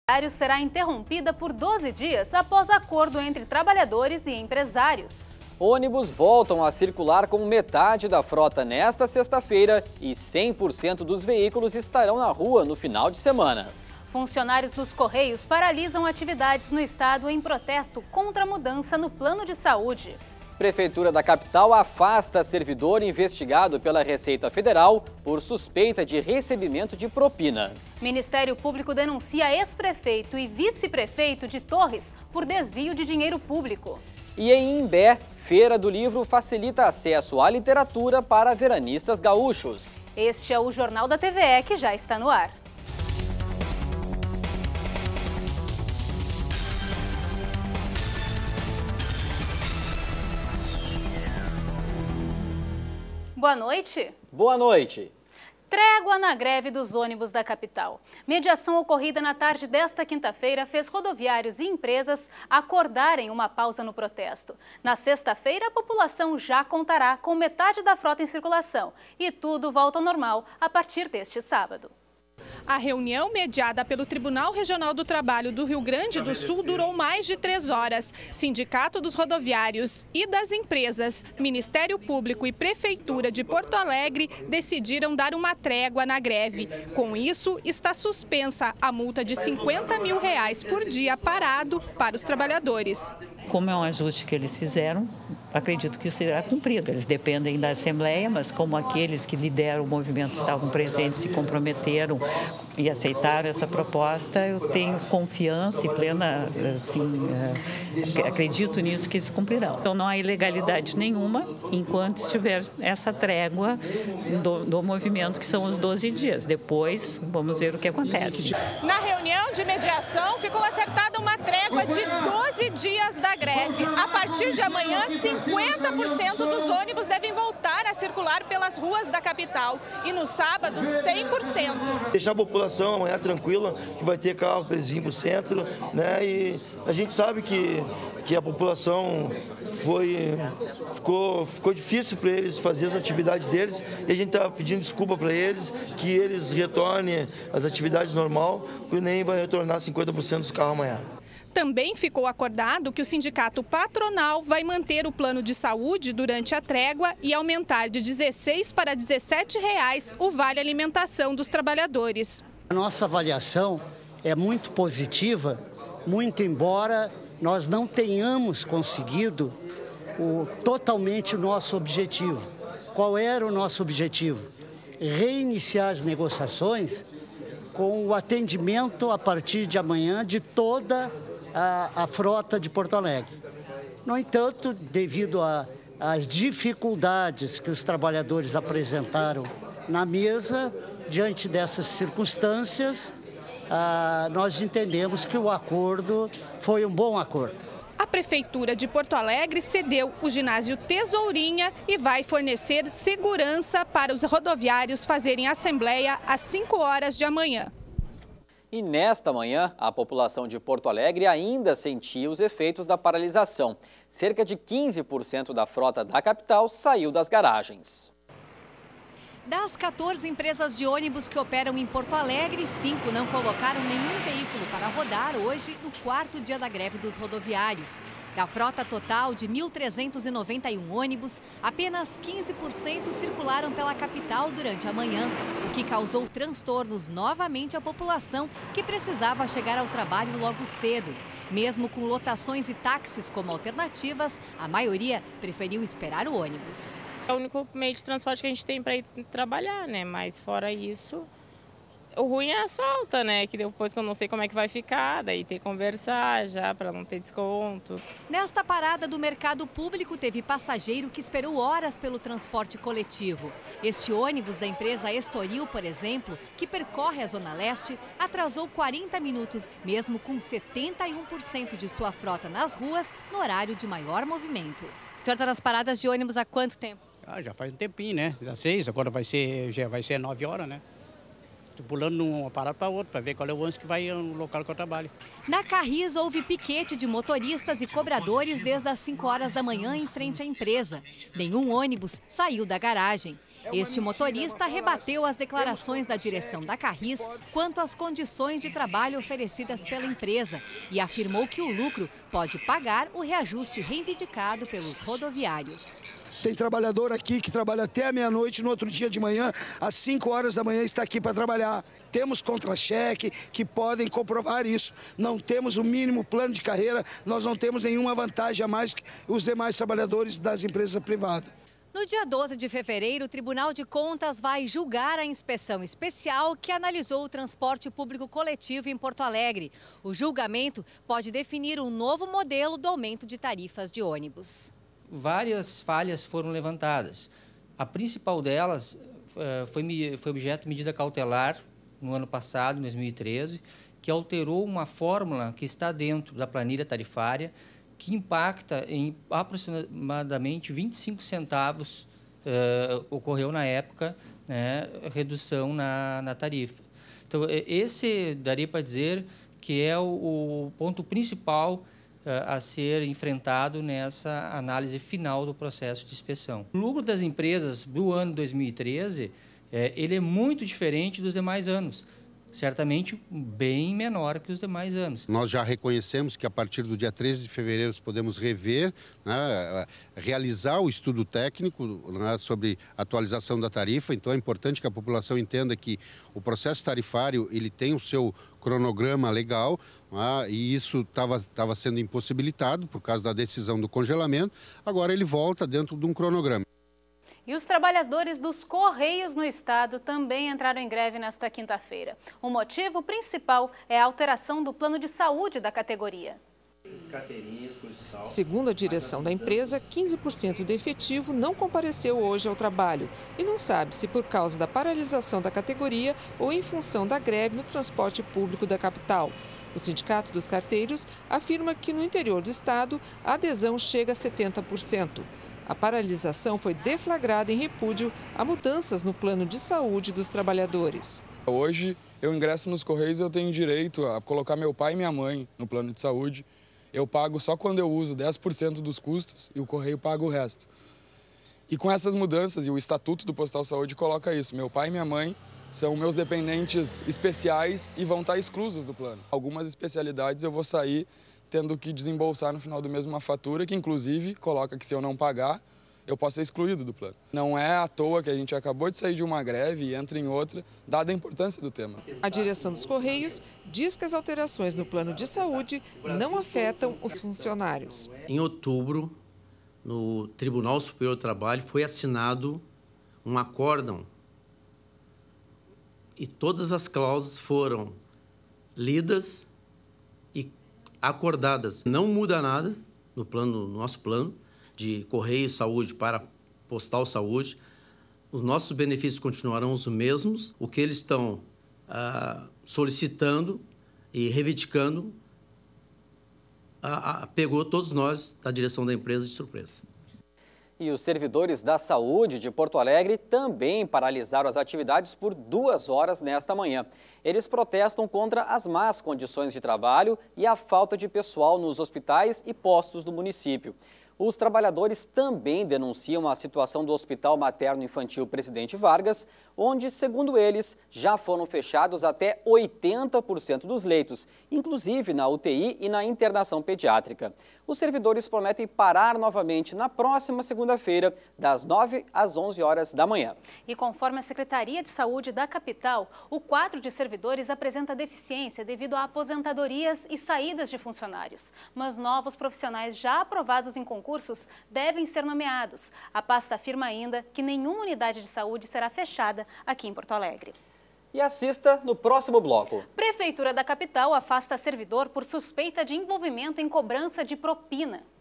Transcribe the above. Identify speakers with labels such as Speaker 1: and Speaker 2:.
Speaker 1: será interrompida por 12 dias após acordo entre trabalhadores e empresários.
Speaker 2: Ônibus voltam a circular com metade da frota nesta sexta-feira e 100% dos veículos estarão na rua no final de semana.
Speaker 1: Funcionários dos Correios paralisam atividades no estado em protesto contra a mudança no plano de saúde.
Speaker 2: Prefeitura da capital afasta servidor investigado pela Receita Federal por suspeita de recebimento de propina.
Speaker 1: Ministério Público denuncia ex-prefeito e vice-prefeito de Torres por desvio de dinheiro público.
Speaker 2: E em Imbé, Feira do Livro facilita acesso à literatura para veranistas gaúchos.
Speaker 1: Este é o Jornal da TVE que já está no ar. Boa noite.
Speaker 2: Boa noite.
Speaker 1: Trégua na greve dos ônibus da capital. Mediação ocorrida na tarde desta quinta-feira fez rodoviários e empresas acordarem uma pausa no protesto. Na sexta-feira, a população já contará com metade da frota em circulação e tudo volta ao normal a partir deste sábado.
Speaker 3: A reunião, mediada pelo Tribunal Regional do Trabalho do Rio Grande do Sul, durou mais de 3 horas. Sindicato dos Rodoviários e das Empresas, Ministério Público e Prefeitura de Porto Alegre decidiram dar uma trégua na greve. Com isso, está suspensa a multa de R$50 mil por dia parado para os trabalhadores.
Speaker 4: Como é um ajuste que eles fizeram, acredito que será cumprido. Eles dependem da Assembleia, mas como aqueles que lideram o movimento estavam presentes, se comprometeram e aceitaram essa proposta, eu tenho confiança e plena, assim, acredito nisso que eles cumprirão. Então não há ilegalidade nenhuma enquanto estiver essa trégua do movimento, que são os 12 dias. Depois vamos ver o que acontece.
Speaker 3: Na reunião de mediação ficou acertada uma trégua de 12 dias da greve. A partir de amanhã, 50% dos ônibus devem voltar a circular pelas ruas da capital e no sábado, 100%.
Speaker 5: Deixar a população amanhã tranquila, que vai ter carro para eles virem para o centro, né? E a gente sabe que a população ficou difícil para eles fazer as atividades deles e a gente está pedindo desculpa para eles, que eles retornem às atividades normal, porque nem vai retornar 50% dos carros amanhã.
Speaker 3: Também ficou acordado que o sindicato patronal vai manter o plano de saúde durante a trégua e aumentar de R$16 para R$17 o vale alimentação dos trabalhadores.
Speaker 6: A nossa avaliação é muito positiva, muito embora nós não tenhamos conseguido totalmente o nosso objetivo. Qual era o nosso objetivo? Reiniciar as negociações com o atendimento a partir de amanhã de toda a frota de Porto Alegre. No entanto, devido às dificuldades que os trabalhadores apresentaram na mesa, diante dessas circunstâncias, nós entendemos que o acordo foi um bom acordo.
Speaker 3: A Prefeitura de Porto Alegre cedeu o ginásio Tesourinha e vai fornecer segurança para os rodoviários fazerem assembleia às 5 horas de amanhã.
Speaker 2: E nesta manhã, a população de Porto Alegre ainda sentia os efeitos da paralisação. Cerca de 15% da frota da capital saiu das garagens.
Speaker 7: Das 14 empresas de ônibus que operam em Porto Alegre, 5 não colocaram nenhum veículo para rodar hoje no 4º dia da greve dos rodoviários. Da frota total de 1.391 ônibus, apenas 15% circularam pela capital durante a manhã, o que causou transtornos novamente à população que precisava chegar ao trabalho logo cedo. Mesmo com lotações e táxis como alternativas, a maioria preferiu esperar o ônibus.
Speaker 8: É o único meio de transporte que a gente tem para ir trabalhar, né? Mas fora isso, o ruim é a asfalto, né? Que depois que eu não sei como é que vai ficar, daí tem que conversar já para não ter desconto.
Speaker 7: Nesta parada do mercado público teve passageiro que esperou horas pelo transporte coletivo. Este ônibus da empresa Estoril, por exemplo, que percorre a Zona Leste, atrasou 40 minutos, mesmo com 71% de sua frota nas ruas no horário de maior movimento. O senhor está nas paradas de ônibus há quanto tempo?
Speaker 9: Já faz um tempinho, né? Das 6, agora já vai ser 9 horas, né? Estou pulando de uma parada para outra para ver qual é o ônibus que vai no local que eu trabalho.
Speaker 7: Na Carris houve piquete de motoristas e cobradores desde as 5 horas da manhã em frente à empresa. Nenhum ônibus saiu da garagem. Este motorista rebateu as declarações da direção da Carris quanto às condições de trabalho oferecidas pela empresa e afirmou que o lucro pode pagar o reajuste reivindicado pelos rodoviários.
Speaker 10: Tem trabalhador aqui que trabalha até a meia-noite, no outro dia de manhã, às 5 horas da manhã, está aqui para trabalhar. Temos contra-cheque que podem comprovar isso. Não temos o mínimo plano de carreira, nós não temos nenhuma vantagem a mais que os demais trabalhadores das empresas privadas.
Speaker 7: No dia 12 de fevereiro, o Tribunal de Contas vai julgar a inspeção especial que analisou o transporte público coletivo em Porto Alegre. O julgamento pode definir um novo modelo do aumento de tarifas de ônibus.
Speaker 11: Várias falhas foram levantadas. A principal delas foi objeto de medida cautelar no ano passado, em 2013, que alterou uma fórmula que está dentro da planilha tarifária, que impacta em aproximadamente 25 centavos, ocorreu na época, né, redução na tarifa. Então, esse daria para dizer que é o ponto principal a ser enfrentado nessa análise final do processo de inspeção. O lucro das empresas do ano 2013, ele é muito diferente dos demais anos. Certamente bem menor que os demais anos.
Speaker 12: Nós já reconhecemos que a partir do dia 13 de fevereiro podemos rever, né, realizar o estudo técnico, né, sobre a atualização da tarifa. Então é importante que a população entenda que o processo tarifário ele tem o seu cronograma legal, né, e isso estava sendo impossibilitado por causa da decisão do congelamento. Agora ele volta dentro de um cronograma.
Speaker 1: E os trabalhadores dos Correios no estado também entraram em greve nesta quinta-feira. O motivo principal é a alteração do plano de saúde da categoria.
Speaker 13: Segundo a direção da empresa, 15% do efetivo não compareceu hoje ao trabalho e não sabe se por causa da paralisação da categoria ou em função da greve no transporte público da capital. O Sindicato dos Carteiros afirma que no interior do estado a adesão chega a 70%. A paralisação foi deflagrada em repúdio a mudanças no plano de saúde dos trabalhadores.
Speaker 14: Hoje, eu ingresso nos Correios e eu tenho direito a colocar meu pai e minha mãe no plano de saúde. Eu pago só quando eu uso 10% dos custos e o Correio paga o resto. E com essas mudanças, e o Estatuto do Postal Saúde coloca isso, meu pai e minha mãe são meus dependentes especiais e vão estar exclusos do plano. Algumas especialidades eu vou sair tendo que desembolsar no final do mês uma fatura que, inclusive, coloca que se eu não pagar, eu posso ser excluído do plano. Não é à toa que a gente acabou de sair de uma greve e entra em outra, dada a importância do tema.
Speaker 13: A direção dos Correios diz que as alterações no plano de saúde não afetam os funcionários.
Speaker 15: Em outubro, no Tribunal Superior do Trabalho, foi assinado um acórdão e todas as cláusulas foram lidas e acordadas. Não muda nada no nosso plano de Correio Saúde para Postal Saúde. Os nossos benefícios continuarão os mesmos. O que eles estão solicitando e reivindicando pegou todos nós da direção da empresa de surpresa.
Speaker 2: E os servidores da saúde de Porto Alegre também paralisaram as atividades por 2 horas nesta manhã. Eles protestam contra as más condições de trabalho e a falta de pessoal nos hospitais e postos do município. Os trabalhadores também denunciam a situação do Hospital Materno-Infantil Presidente Vargas, onde, segundo eles, já foram fechados até 80% dos leitos, inclusive na UTI e na internação pediátrica. Os servidores prometem parar novamente na próxima segunda-feira, das 9 às 11 horas da manhã.
Speaker 1: E conforme a Secretaria de Saúde da capital, o quadro de servidores apresenta deficiência devido a aposentadorias e saídas de funcionários. Mas novos profissionais já aprovados em concursos devem ser nomeados. A pasta afirma ainda que nenhuma unidade de saúde será fechada aqui em Porto Alegre.
Speaker 2: E assista no próximo bloco.
Speaker 1: Prefeitura da capital afasta servidor por suspeita de envolvimento em cobrança de propina.